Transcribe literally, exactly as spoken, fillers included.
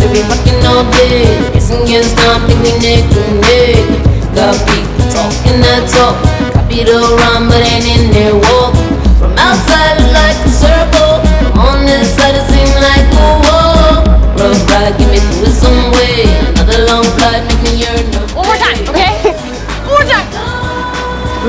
we be rockin' all day. Kissing against time, think we neck to neck. Got people talking that talk, copy the rhyme but ain't in their walk. From outside look like a circle, from on this side it seem like a wall. Rough ride, get me through it some way. Another long flight make me yearn. One more time, okay?